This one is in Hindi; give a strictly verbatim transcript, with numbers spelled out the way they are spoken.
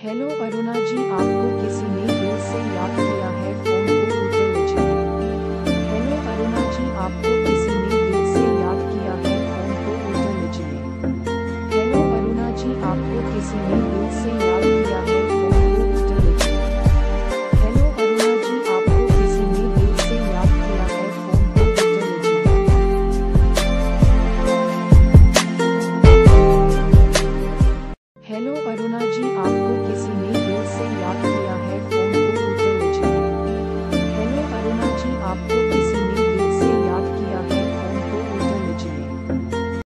हेलो अरुणा जी, आपको किसी ने दिल से याद किया है।